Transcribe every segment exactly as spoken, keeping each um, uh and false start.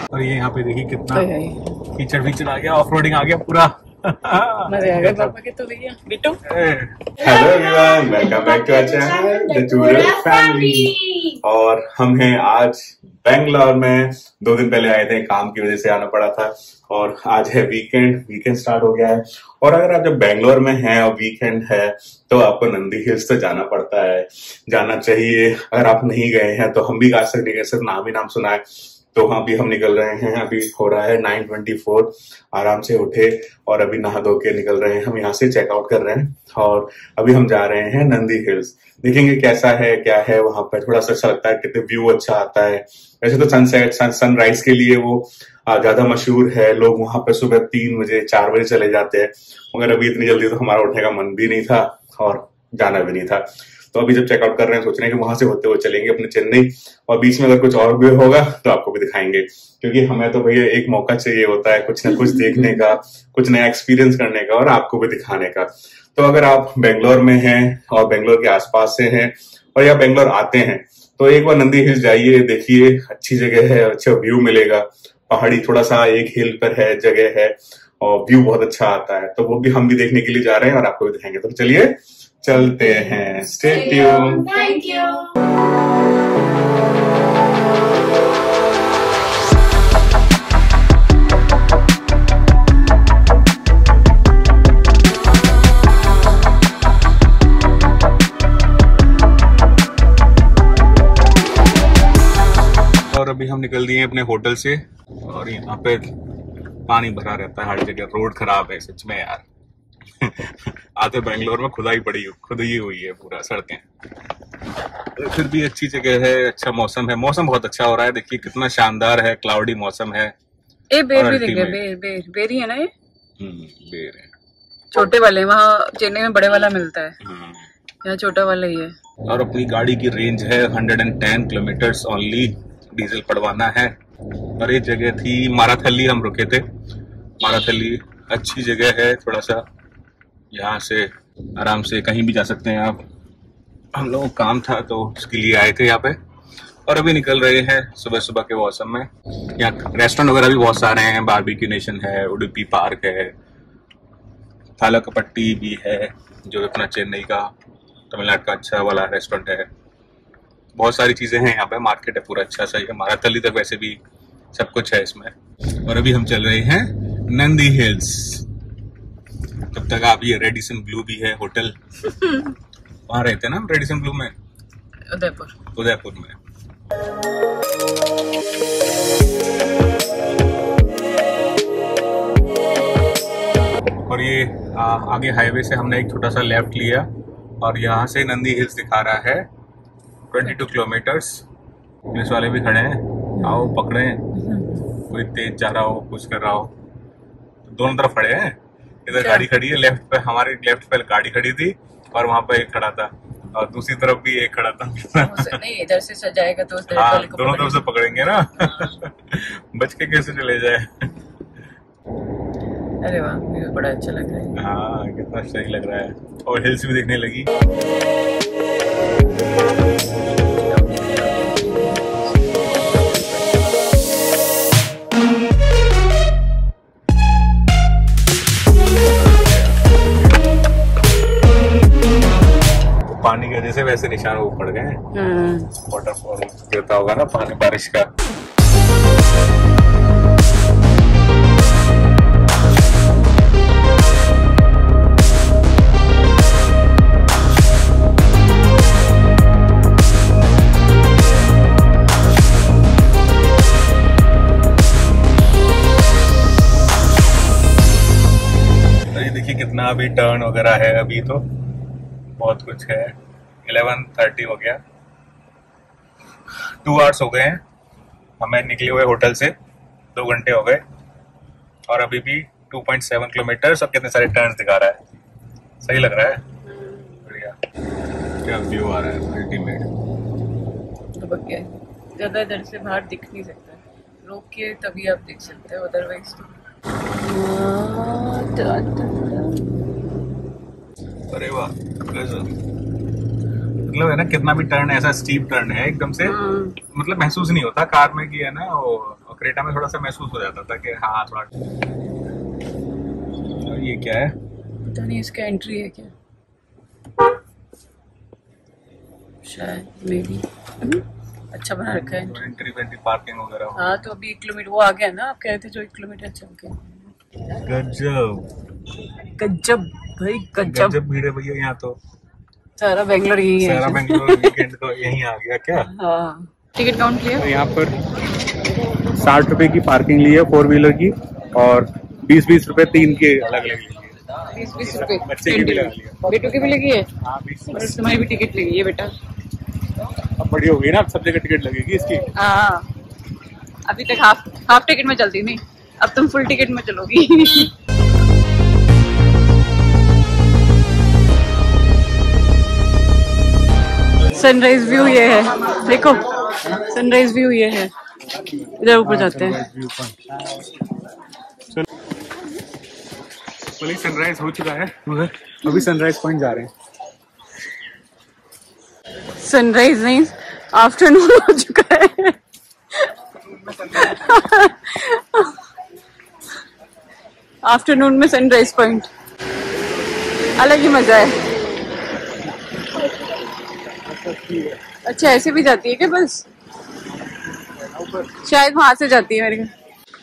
और ये यहाँ पे देखिए कितना फीचर फीचर आ गया, ऑफ रोडिंग आ गया पूरा। मजे आ गए पापा के तो भैया। Bittu hello everyone, welcome back to our channel the tourer family. और हम हैं आज बेंगलोर में। दो दिन पहले आए थे, काम की वजह से आना पड़ा था। और आज है वीकेंड, वीकेंड स्टार्ट हो गया है। और अगर आप जब बेंगलोर में हैं और वीकेंड है तो आपको नंदी हिल्स तो जाना पड़ता है, जाना चाहिए। अगर आप नहीं गए हैं तो हम भी आज तक नहीं गए, सिर्फ नाम ही नाम सुना है। तो हाँ, अभी हम निकल रहे हैं। अभी हो रहा है नाइन ट्वेंटी फोर। आराम से उठे और अभी नहा धो के निकल रहे हैं। हम यहाँ से चेकआउट कर रहे हैं और अभी हम जा रहे हैं नंदी हिल्स। देखेंगे कैसा है, क्या है वहां पर। थोड़ा सा अच्छा लगता है, कितने व्यू अच्छा आता है। वैसे तो सनसेट सन, सनराइज के लिए वो ज्यादा मशहूर है। लोग वहां पर सुबह तीन बजे चार बजे चले जाते हैं, मगर अभी इतनी जल्दी तो हमारा उठने का मन भी नहीं था और जाना भी नहीं था। तो अभी जब चेकआउट कर रहे हैं सोच रहे हैं कि वहां से होते हुए चलेंगे अपने चेन्नई, और बीच में अगर कुछ और भी होगा तो आपको भी दिखाएंगे। क्योंकि हमें तो भैया एक मौका चाहिए होता है कुछ ना कुछ देखने का, कुछ नया एक्सपीरियंस करने का और आपको भी दिखाने का। तो अगर आप बेंगलोर में हैं और बेंगलोर के आसपास से हैं और या बेंगलोर आते हैं तो एक बार नंदी हिल्स जाइए, देखिए। अच्छी जगह है, अच्छा व्यू मिलेगा। पहाड़ी थोड़ा सा एक हिल पर है, जगह है और व्यू बहुत अच्छा आता है। तो वो भी हम भी देखने के लिए जा रहे हैं और आपको भी दिखाएंगे। तो चलिए चलते हैं। Stay tuned. Thank you. और अभी हम निकल दिए अपने होटल से और यहाँ पे पानी भरा रहता है हर जगह। रोड खराब है सच में यार। आते बेंगलोर में खुदाई पड़ी खुदाई हुई है पूरा सड़कें। तो फिर भी अच्छी जगह है, अच्छा मौसम है। मौसम बहुत अच्छा हो रहा है, देखिए कितना शानदार है। क्लाउडी मौसम है। ए बेर भी दिख गया। बेर बेर बेर ही है ना ये? हम्म, बेर है। छोटे वाले वहाँ चेन्नई में बड़े वाला मिलता है, यहाँ छोटा वाला ही है। और अपनी गाड़ी की रेंज है hundred and ten kilometres only. Diesel पड़वाना है। और ये जगह थी माराथली, हम रुके थे। माराथली अच्छी जगह है, थोड़ा सा यहाँ से आराम से कहीं भी जा सकते हैं आप। हम लोगों को काम था तो उसके लिए आए थे यहाँ पे और अभी निकल रहे हैं सुबह सुबह के मौसम में। यहाँ रेस्टोरेंट वगैरह भी बहुत सारे हैं। बारबेक्यू नेशन है, उडुपी पार्क है, थालाकपट्टी भी है जो अपना चेन्नई का तमिलनाडु का अच्छा वाला रेस्टोरेंट है। बहुत सारी चीजें हैं यहाँ पे, मार्केट है पूरा अच्छा सा। माराथली तक वैसे भी सब कुछ है इसमें। और अभी हम चल रहे हैं नंदी हिल्स। तब तक आप ये रेडिसन ब्लू भी है होटल। वहाँ रहते हैं ना हम, रेडिसन ब्लू में, उदयपुर उदयपुर में। और ये आ, आगे हाईवे से हमने एक छोटा सा लेफ्ट लिया और यहाँ से नंदी हिल्स दिखा रहा है बाईस किलोमीटर्स। पुलिस वाले भी खड़े हैं, आओ पकड़े। कोई तेज जा रहा हो, कुछ कर रहा हो, तो दोनों तरफ खड़े हैं। इधर गाड़ी खड़ी है, लेफ्ट पे हमारे लेफ्ट पे गाड़ी खड़ी थी और वहाँ पे एक खड़ा था और दूसरी तरफ भी एक खड़ा था। नहीं, इधर से सजाएगा तो उस तरफ हाँ, वाले को दोनों तरफ से पकड़ेंगे ना। बच के कैसे चले जाए। अरे वाह, मुझे बड़ा अच्छा लग रहा है। हाँ, कितना सही लग रहा है और हिल्स भी दिखने लगी। पानी की वजह से वैसे निशान वो पड़ गए हैं। वाटरफॉल गिरता होगा ना पानी बारिश का। तो ये देखिए कितना अभी टर्न वगैरह है। अभी तो बहुत कुछ है। इलेवन थर्टी हो गया, टू आवर्स हो गए हैं हमें निकले हुए होटल से। दो घंटे हो गए और अभी भी टू पॉइंट सेवन किलोमीटर और कितने सारे टर्न्स दिखा रहा है। सही लग रहा है, बढ़िया। क्या व्यू आ रहा है, अल्टीमेट। तो क्या ज्यादा इधर से बाहर दिख नहीं सकता, रोक के तभी आप देख सकते हो, अदरवाइज तो। अरे वाह, मतलब है ना, कितना भी टर्न ऐसा स्टीप टर्न है एकदम से मतलब महसूस नहीं होता। कार में की है ना, वो क्रेटा में थोड़ा सा महसूस हो जाता था कि हाँ थोड़ा। ये क्या है पता नहीं, इसका एंट्री है क्या शायद, मे बी। अच्छा बना रखा है एंट्री वेंट्री पार्किंग वगैरह। हाँ तो अभी एक किलोमीटर वो आ गया ना, आप कह रहे थे जो एक किलोमीटर चल के। गजब गजब भाई गजब, गजब भीड़ है भैया यहाँ तो। सारा बेंगलोर यही है, सारा बेंगलोर वीकेंड तो यहीं आ गया क्या। हाँ टिकट काउंट किया तो यहाँ पर साठ रुपए की पार्किंग ली है फोर व्हीलर की, और बीस बीस रुपए तीन के अलग अलग लिए। बीस बीस रुपए बच्चे की भी लगा लिया, बेटू की भी लगी है। हाँ बीस। और तुम्हारी भी टिकट लगी है बेटा। अब बड़ी हो गई ना, अब सब जगह टिकट लगेगी इसकी। हाँ अभी तक हाफ हाफ टिकट में चलती नहीं, अब तुम फुल टिकट में चलोगी। सनराइज व्यू ये है, देखो सनराइज व्यू ये है। इधर ऊपर जाते हैं। चलो सनराइज हो चुका है, मगर अभी सनराइज पॉइंट जा रहे हैं। सनराइज नहीं, आफ्टरनून हो चुका है। आफ्टरनून में सनराइज पॉइंट अलग ही मजा है। अच्छा ऐसे भी जाती है क्या बस? शायद वहां से जाती है मेरे को।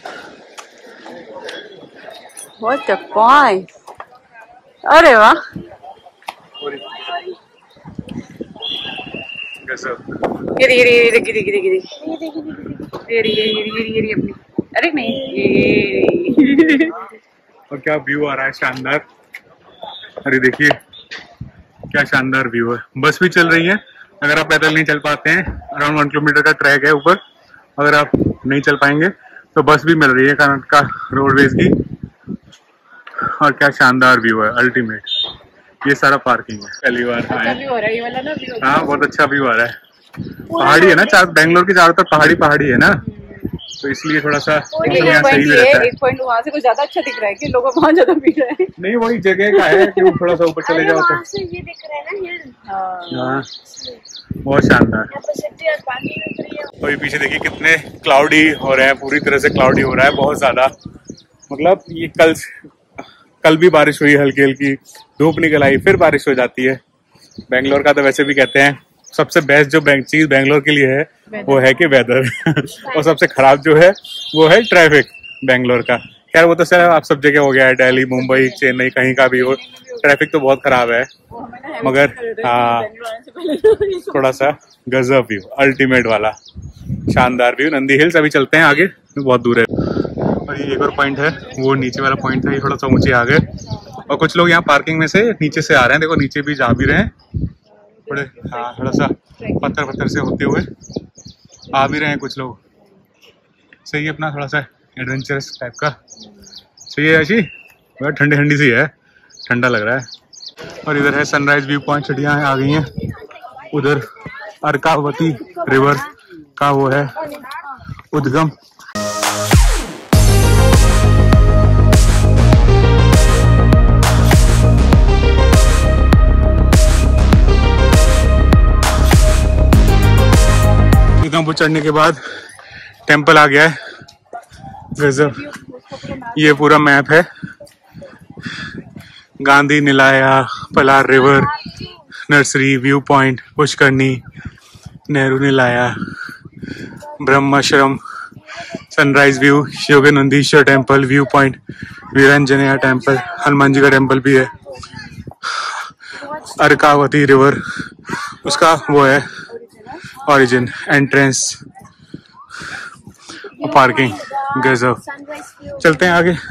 What the point? अरे वाह गिरी गिरी गिरी गिरी गिरी गिरी गिरी गिरी गिरी अपनी। अरे नहीं ये। और क्या व्यू आ रहा है शानदार। अरे देखिए क्या शानदार व्यू है। बस भी चल रही है, अगर आप पैदल नहीं चल पाते हैं अराउंड वन किलोमीटर का ट्रैक है ऊपर, अगर आप नहीं चल पाएंगे तो बस भी मिल रही है कर्नाटका रोडवेज की। और क्या शानदार व्यू है, अल्टीमेट। ये सारा पार्किंग है, पहली बार आए। हाँ बहुत अच्छा व्यू आ रहा है। पहाड़ी है ना, चार बेंगलोर के चारों तरफ पहाड़ी पहाड़ी है ना, तो इसलिए थोड़ा सा यहाँ सही भी रहता है। एक पॉइंट वहाँ से कुछ ज्यादा अच्छा दिख रहा है कि लोग वहाँ ज्यादा भीड़ रहे हैं। नहीं वही जगह का है कि थोड़ा सा ऊपर चले जाओ तो ये दिख रहा है ना हिल। हाँ बहुत शानदार। और ये पीछे देखिए कितने क्लाउडी हो रहे हैं, पूरी तरह से क्लाउडी हो रहा है बहुत ज्यादा। मतलब ये कल कल भी बारिश हुई, हल्की हल्की धूप निकल आई, फिर बारिश हो जाती है। बेंगलोर का तो वैसे भी कहते हैं सबसे बेस्ट जो चीज बेंगलोर के लिए है वो है कि वेदर। और सबसे खराब जो है वो है ट्रैफिक बेंगलोर का। खैर वो तो सर आप सब जगह हो गया है, दिल्ली मुंबई चेन्नई कहीं का भी हो, ट्रैफिक तो बहुत खराब है। मगर हाँ थोड़ा सा गजब व्यू, अल्टीमेट वाला शानदार व्यू। नंदी हिल्स अभी चलते हैं आगे, बहुत दूर है। और ये एक और पॉइंट है, वो नीचे वाला पॉइंट था, ये थोड़ा सा ऊंचे आ गए। और कुछ लोग यहाँ पार्किंग में से नीचे से आ रहे हैं, देखो नीचे भी जा भी रहे हैं थोड़े। हाँ थोड़ा सा पत्थर पत्थर से होते हुए आ भी रहे हैं कुछ लोग। सही है, अपना थोड़ा सा एडवेंचरस टाइप का सही है। ऐसी बहुत ठंडी ठंडी सी है, ठंडा लग रहा है। और इधर है सनराइज व्यू पॉइंट, छड़ियाँ आ गई हैं। उधर अर्कावती रिवर का वो है उद्गम। उधमपुर चढ़ने के बाद टेंपल आ गया है, गजब। ये पूरा मैप है, Gandhi Nilaya, Palar river, nursery, view point, Pushkarini, Nehru Nilaya, Brahmashram, sunrise view, Yoganandeeshwara temple, view point, Veeranjaneya temple, Hanuman ji का टेम्पल भी है, अर्कावती रिवर उसका वो है ओरिजिन, एंट्रेंस, पार्किंग, गजब। चलते हैं आगे।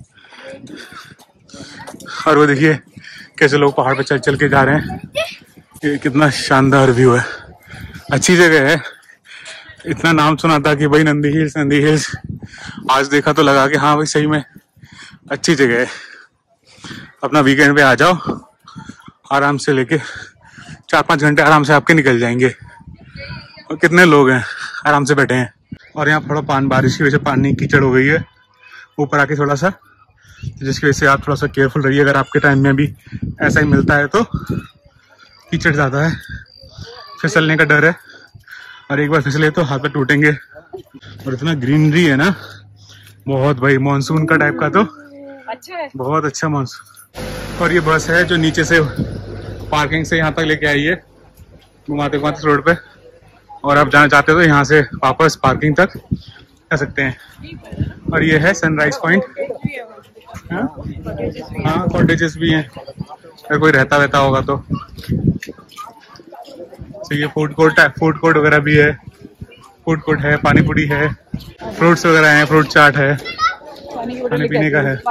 और वो देखिए कैसे लोग पहाड़ पे चल चल के जा रहे हैं। ये कितना शानदार व्यू है, अच्छी जगह है। इतना नाम सुना था कि भाई नंदी हिल्स नंदी हिल्स, आज देखा तो लगा कि हाँ भाई सही में अच्छी जगह है। अपना वीकेंड पे आ जाओ, आराम से लेके चार पाँच घंटे आराम से आपके निकल जाएंगे। और कितने लोग हैं आराम से बैठे हैं। और यहाँ थोड़ा पान बारिश की वजह से पानी कीचड़ हो गई है ऊपर आके थोड़ा सा, जिसकी वजह से आप थोड़ा सा केयरफुल रहिए। अगर आपके टाइम में भी ऐसा ही मिलता है तो कीचड़ ज़्यादा है, फिसलने का डर है, और एक बार फिसले तो हाथ पे टूटेंगे। और इतना ग्रीनरी है ना, बहुत भाई, मानसून का टाइप का तो अच्छा है, बहुत अच्छा मानसून। और ये बस है जो नीचे से पार्किंग से यहाँ तक लेके आई है, घुमाते घुमाते रोड पे, और आप जाना चाहते हो तो यहाँ से वापस पार्किंग तक जा सकते हैं। और ये है सनराइज पॉइंट। हाँ, कॉटेजेस भी हैं, अगर कोई रहता वहता होगा तो। तो ये फूड कोर्ट है, फूड कोर्ट वगैरह भी है, फूड कोर्ट है, पानी पूरी है, फ्रूट्स वगैरह हैं, फ्रूट चाट है, खाने पीने का है।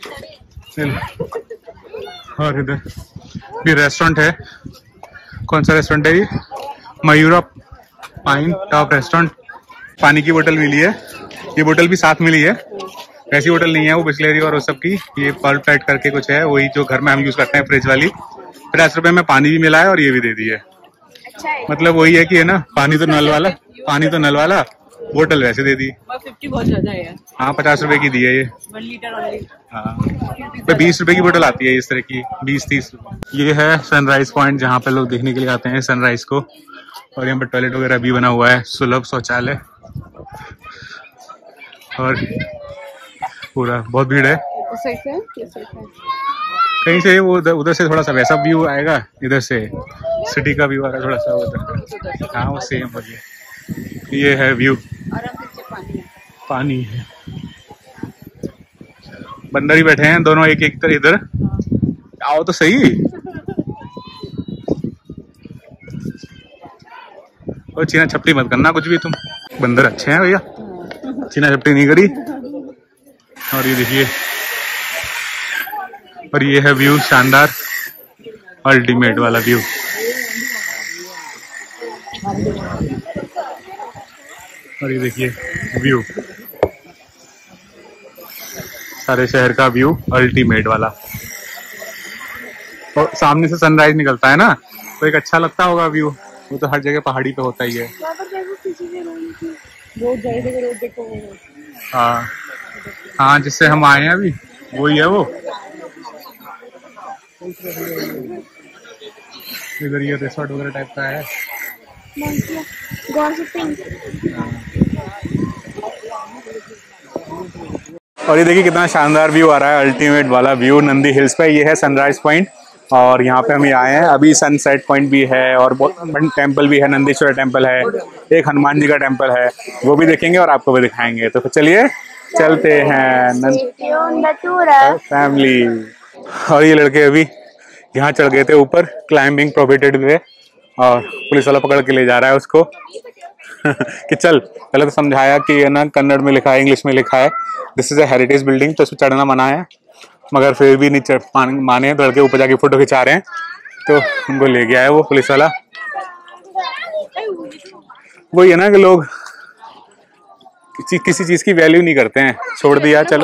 और इधर भी रेस्टोरेंट है। कौन सा रेस्टोरेंट है ये? Mayura pine top restaurant. पानी की बोतल मिली है, ये बोतल भी साथ मिली है, ऐसी बोतल नहीं है, वो बिस्लेरी और उस सब की, ये पर्ल पैट करके कुछ है, वही जो घर में हम यूज करते हैं, फ्रिज वाली। पचास रुपए में पानी भी मिला है और ये भी दे दी है। अच्छा है। मतलब वही है कि है ना, पानी तो नल वाला, पानी तो नल वाला, बोतल वैसे दे दी। बहुत ज्यादा है। हाँ, पचास रुपए की दी है ये। वन लीटर हाँ, बीस रुपए की बोतल आती है इस तरह की, बीस तीस। ये है सनराइज पॉइंट, जहाँ पे लोग देखने के लिए आते हैं सनराइज को। और यहाँ पे टॉयलेट वगैरह भी बना हुआ है, सुलभ शौचालय। और पूरा बहुत भीड़ है। कहीं से वो उधर से थोड़ा सा वैसा व्यू आएगा, इधर से सिटी का व्यू आ रहा है थोड़ा सा उधर। हाँ, वो सेम हो गया। ये है व्यू, पानी है, बंदर ही बैठे हैं दोनों एक एक तरह इधर। आओ तो सही। और चीना छपटी मत करना कुछ भी तुम, बंदर अच्छे हैं भैया, चीना छपटी नहीं करी। और ये देखिए, और ये है व्यू, शानदार अल्टीमेट वाला व्यू। और ये देखिए व्यू, सारे शहर का व्यू अल्टीमेट वाला। और सामने से सनराइज निकलता है ना, तो एक अच्छा लगता होगा व्यू। वो तो हर जगह पहाड़ी पे होता ही है। हाँ हाँ, जिससे हम आए हैं अभी वही है वो। इधर ये रिसोर्ट वगैरह टाइप का है। और ये देखिए कितना शानदार व्यू आ रहा है, अल्टीमेट वाला व्यू नंदी हिल्स पे। ये है सनराइज पॉइंट, और यहाँ पे हम ये आए हैं। अभी सनसेट पॉइंट भी है, और बहुत टेम्पल भी है, नंदीश्वर टेम्पल है, एक हनुमान जी का टेम्पल है, वो भी देखेंगे और आपको भी दिखाएंगे। तो फिर चलिए चलते हैं फैमिली। और ये लड़के अभी यहाँ चढ़ गए थे ऊपर, क्लाइंबिंग प्रोहिबिटेड वे, और पुलिस वाला पकड़ के ले जा रहा है उसको कि चल। पहले तो समझाया कि ये ना कन्नड़ में लिखा है, इंग्लिश में लिखा है, this is a heritage building, तो उसमें चढ़ना मना है, मगर फिर भी नहीं चढ़ माने, तो लड़के ऊपर जाके फोटो खिंचा रहे हैं, तो उनको ले गया है वो पुलिस वाला। वही है ना कि लोग किसी किसी चीज की वैल्यू नहीं करते हैं, छोड़ दिया चलो।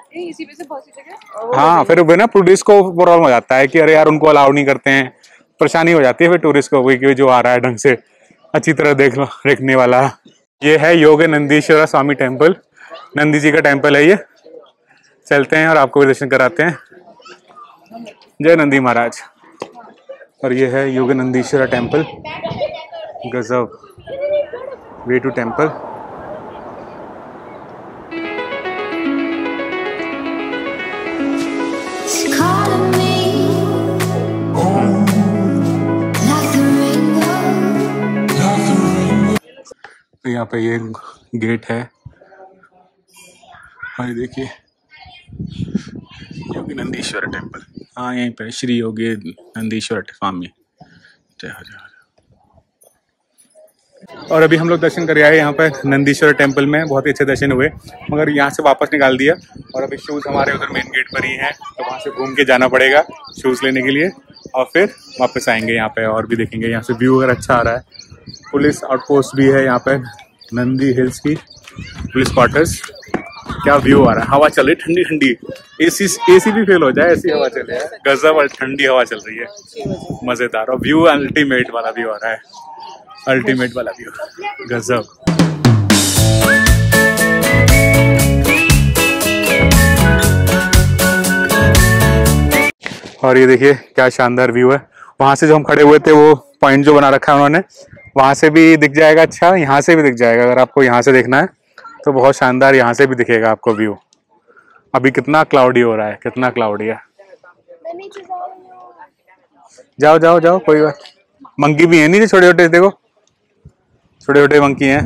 हाँ, फिर वो ना टूरिस्ट को प्रॉब्लम हो जाता है कि अरे यार उनको अलाउ नहीं करते हैं, परेशानी हो जाती है फिर टूरिस्ट को, कि जो आ रहा है ढंग से अच्छी तरह देख लो देखने वाला। ये है योग नंदीश्वर स्वामी टेम्पल, नंदी जी का टेम्पल है ये। चलते हैं और आपको भी दर्शन कराते हैं। जय नंदी महाराज। और ये है योग नंदीश्वर टेम्पल, गजब वे टू टेम्पल। तो यहाँ पे ये गेट है, और देखिए योगी नंदीश्वर टेम्पल। हाँ, यहीं पे श्री योगी नंदीश्वर स्वामी। जय हो जय हो। और अभी हम लोग दर्शन कर आए यहाँ पे नंदीश्वर टेम्पल में, बहुत ही अच्छे दर्शन हुए, मगर यहाँ से वापस निकाल दिया। और अभी शूज हमारे उधर मेन गेट पर ही हैं, तो वहाँ से घूम के जाना पड़ेगा शूज लेने के लिए, और फिर वापस आएंगे यहाँ पे और भी देखेंगे। यहाँ से व्यू अगर अच्छा आ रहा है। पुलिस आउटपोस्ट भी है यहाँ पे, नंदी हिल्स की पुलिस क्वार्टर्स। क्या व्यू आ रहा है, हवा चल रही ठंडी ठंडी, एसी एसी भी फेल हो जाए, ऐसी हवा चल रही है, गजब और ठंडी हवा चल रही है, मजेदार। और व्यू अल्टीमेट वाला व्यू आ रहा है, अल्टीमेट वाला व्यू, गजब। और ये देखिए क्या शानदार व्यू है। वहां से जो हम खड़े हुए थे वो पॉइंट जो बना रखा है उन्होंने, वहां से भी दिख जाएगा, अच्छा यहाँ से भी दिख जाएगा। अगर आपको यहाँ से देखना है तो बहुत शानदार यहाँ से भी दिखेगा आपको व्यू। अभी कितना क्लाउडी हो रहा है, कितना क्लाउडी है। जाओ जाओ जाओ, कोई बात। मंकी भी है नहीं, छोटे छोटे देखो, छोटे छोटे मंकी हैं।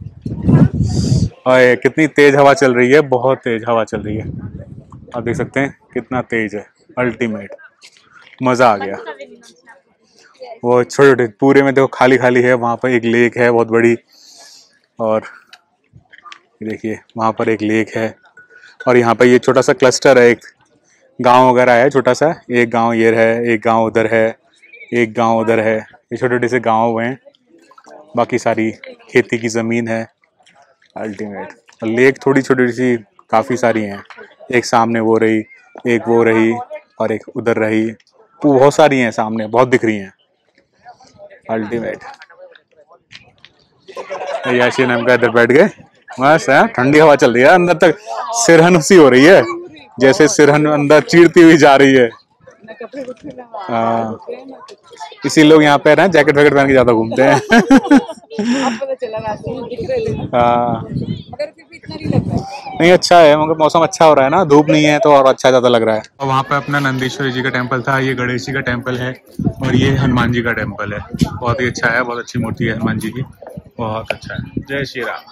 और कितनी तेज हवा चल रही है, बहुत तेज हवा चल रही है। आप देख सकते हैं कितना तेज है, अल्टीमेट, मजा आ गया। वो छोटे छोटे पूरे में देखो खाली खाली है, वहां पर एक लेक है बहुत बड़ी, और देखिए वहां पर एक लेक है, और यहाँ पर ये छोटा सा क्लस्टर है, एक गांव वगैरह है छोटा सा, एक गांव ये है, एक गांव उधर है, एक गांव उधर है, ये छोटे छोटे से गांव हुए हैं, बाकी सारी खेती की जमीन है। अल्टीमेट। लेक थोड़ी छोटी सी काफी सारी हैं, एक सामने वो रही, एक वो रही, और एक उधर रही, बहुत सारी हैं सामने, बहुत दिख रही हैं। अल्टीमेट। याशीन हम का इधर बैठ गए, बस है, ठंडी हवा चल रही है, अंदर तक सिरहन सी हो रही है, जैसे सिरहन अंदर चीरती हुई जा रही है। हाँ, इसी लोग यहाँ पे ना जैकेट वैकेट पहन के ज्यादा घूमते हैं। हाँ, नहीं अच्छा है, मगर मौसम अच्छा हो रहा है ना, धूप नहीं है तो और अच्छा ज्यादा लग रहा है। और वहाँ पे अपना नंदीश्वरी जी का टेम्पल था, ये गणेश जी का टेम्पल है, और ये हनुमान जी का टेम्पल है। बहुत ही अच्छा है, बहुत अच्छी मूर्ति है हनुमान जी की, बहुत अच्छा है। जय श्री राम।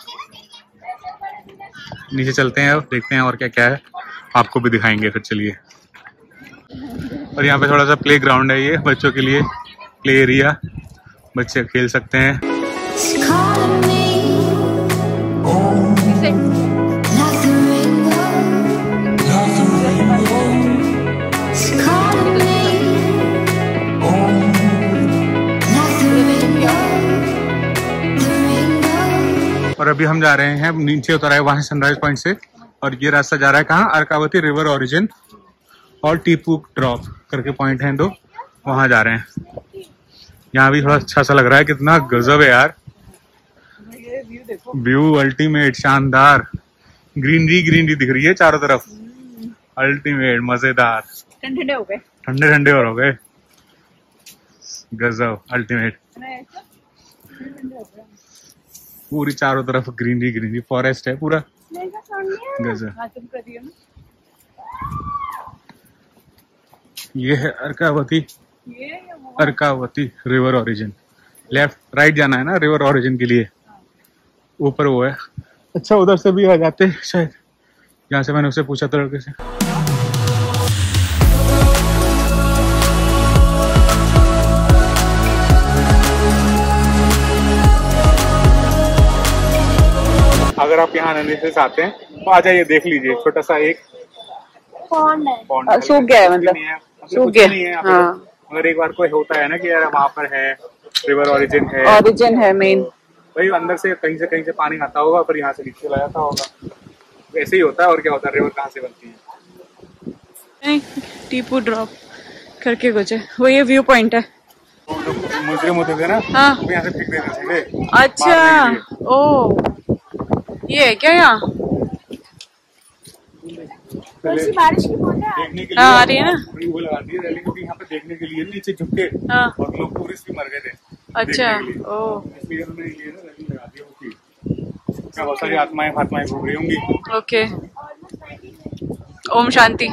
नीचे चलते हैं, अब देखते हैं और क्या क्या है, आपको भी दिखाएंगे फिर। चलिए। और यहाँ पे थोड़ा सा प्ले ग्राउंड है, ये बच्चों के लिए प्ले एरिया, बच्चे खेल सकते हैं। और अभी हम जा रहे हैं, नीचे उतर आए वहां सनराइज पॉइंट से, और ये रास्ता जा रहा है कहाँ, अर्कावती रिवर ओरिजिन और टीपू ड्रॉप करके पॉइंट हैं दो, वहां जा रहे हैं। यहाँ भी थोड़ा अच्छा सा लग रहा है, कितना गजब है यार, व्यू अल्टीमेट, शानदार, ग्रीनरी ग्रीनरी दिख रही है चारों तरफ, अल्टीमेट, मजेदार। ठंडे हो गए, ठंडे ठंडे और हो गए, गजब, अल्टीमेट। पूरी चारों तरफ ग्रीनरी ग्रीनरी, फॉरेस्ट है पूरा, गजब। ये है Arkavathi, Arkavathi river origin. Left right जाना है ना रिवर ओरिजिन के लिए, ऊपर वो है। अच्छा उधर से भी आ जाते शायद, जहाँ से मैंने उससे पूछा था लड़के से। अगर आप यहाँ नंदी से आते हैं तो आ जाइए, देख लीजिए, छोटा सा एक पॉन्ड है, पॉन्ड सूख गया है, मतलब सूख गया नहीं है। हाँ, अगर एक बार कोई होता है ना कि यार वहाँ पर है रिवर ओरिजिन है, ओरिजिन है मेन, भाई अंदर से कहीं से कहीं से पानी आता होगा, फिर यहाँ से नीचे चला जाता होगा, ऐसे ही होता है। और क्या होता है, रिवर कहाँ से बनती है। नहीं, टीपू ड्रॉप करके कुछ है, वो ये व्यू पॉइंट है। मुजरिम होते थे ना, हाँ, तो यहाँ से फेंक देते थे। अच्छा, ओ ये है क्या यहाँ, बारिश की देखने के लिए हाँ, आ रही है ना, वो लगा दी है क्योंकि यहाँ पे देखने के लिए नीचे झुक के, हाँ, और लोग टूरिस्ट भी मर गए थे। अच्छा, ओ, इसलिए उन्होंने ये ना रैली लगा दी होगी, बहुत सारी आत्माएं फात्माएं घूम रही होंगी। ओके, ओम शांति।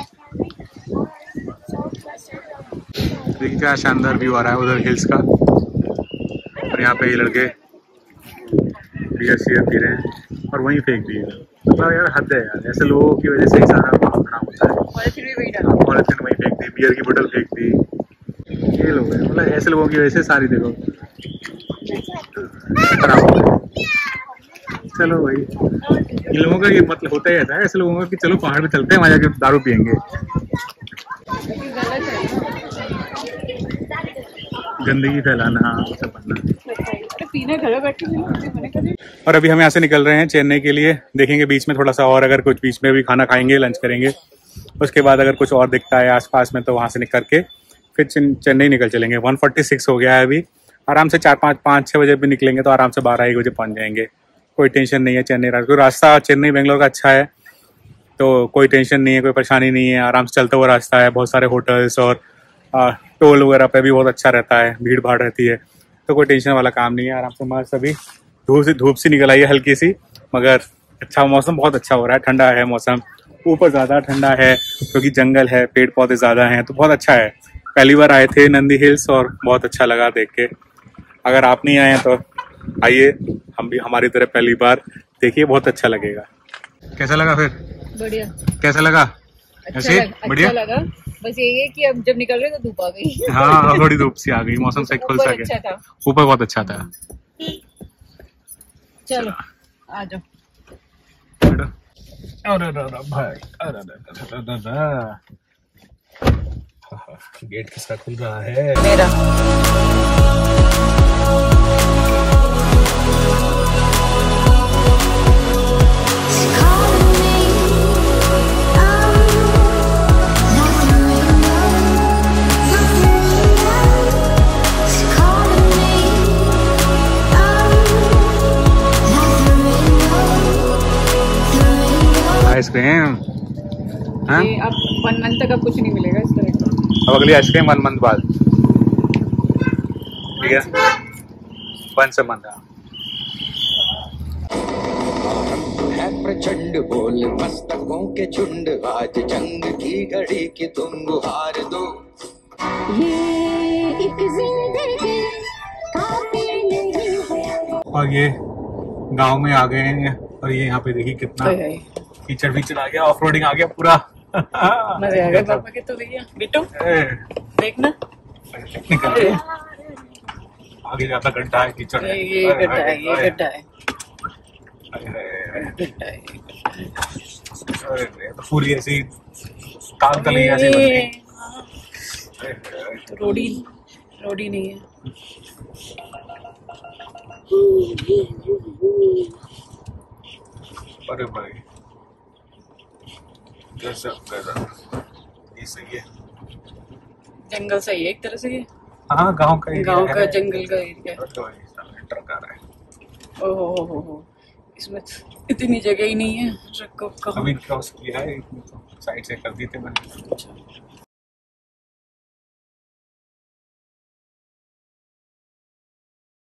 देखिए क्या शानदार व्यू आ रहा है उधर हिल्स का, और यहाँ पे ये लड़के बियर शियर पी रहे हैं और वहीं फेंक दिए। मतलब यार हद है यार, ऐसे लोगों की वजह से ही सारा माहौल खराब होता है। पॉलिथीन भी वहीं डाला, पॉलिथीन वहीं फेंक दी, बियर की बोतल फेंक दी, ये लोग हैं, मतलब ऐसे लोगों की वजह से सारी देखो खराब हो गई। चलो भाई, इन लोगों का ये मतलब होता ही रहता है ऐसे लोगों का कि चलो पहाड़ पे चलते हैं, वहाँ जाके दारू पियेंगे। गंदगी फैलाना, सब पीने घर बैठे। और अभी हम यहाँ से निकल रहे हैं चेन्नई के लिए, देखेंगे बीच में थोड़ा सा और, अगर कुछ बीच में भी खाना खाएंगे, लंच करेंगे, उसके बाद अगर कुछ और दिखता है आसपास में तो वहाँ से निकल के फिर चेन्नई निकल चलेंगे। वन फोर्टी सिक्स हो गया है अभी, आराम से चार पाँच पाँच छः बजे भी निकलेंगे तो आराम से बारह एक बजे पहुँच जाएंगे, कोई टेंशन नहीं है। चेन्नई रास्ता चेन्नई बेंगलोर का अच्छा है, तो कोई टेंशन नहीं है, कोई परेशानी नहीं है, आराम से चलता हुआ रास्ता है, बहुत सारे होटल्स और आ, टोल वगैरह पे भी बहुत अच्छा रहता है, भीड़ भाड़ रहती है, तो कोई टेंशन वाला काम नहीं है, आराम से मस्त। अभी धूप से धूप सी निकल आई है हल्की सी, मगर अच्छा मौसम बहुत अच्छा हो रहा है, ठंडा है मौसम। ऊपर ज़्यादा ठंडा है क्योंकि जंगल है, पेड़ पौधे ज़्यादा हैं, तो बहुत अच्छा है। पहली बार आए थे नंदी हिल्स और बहुत अच्छा लगा देख के। अगर आप नहीं आए हैं तो आइए, हम भी हमारी तरह पहली बार देखिए, बहुत अच्छा लगेगा। कैसा लगा फिर? बढ़िया। कैसा लगा? अच्छा ऐसे लग, बढ़िया अच्छा लगा। बस यही है कि अब जब निकल रहे तो धूप आ गई। हाँ, थोड़ी धूप सी आ गई, मौसम से खुल सा अच्छा गया। था। ऊपर बहुत अच्छा था। चलो आ जाओ। अरे भाई, अरे गेट किसका खुल रहा है? मेरा। आइसक्रीम। हाँ? ये अब वन मंथ तक अब कुछ नहीं मिलेगा इस तरह का। अब अगली आइसक्रीम वन मंथ बाद, ठीक है? वन से मंथ है प्रचंड बोल मस्तकों के झुंड, आज जंग की घड़ी की तुम गुहार दो। ये एक जिंदगी काफी नहीं है। और ये गांव में आ गए हैं और ये यहाँ पे देखिए कितना कीचड़ वीचड़ आ गया, ऑफ रोडिंग आ गया पूरा। मजे आ गए पापा के तो भैया। बिट्टू देखना, आगे ज्यादा गड्ढा है, कीचड़ है। ये गड्ढा है, ये गड्ढा है, गड्ढा है। तो पूरी ऐसी काल तली ऐसी बन गई। रोडी रोडी नहीं है। अरे भाई गजब गजब, ये सही है। जंगल सही है एक तरह से ये। हाँ, गांव का एरिया गांव है। का जंगल का एरिया है। ट्रक आ रहा है। ओहो हो हो हो, इसमें इतनी जगह ही नहीं है ट्रक को कहाँ। अभी क्रॉस किया है, साइड से कर दी थी मैंने।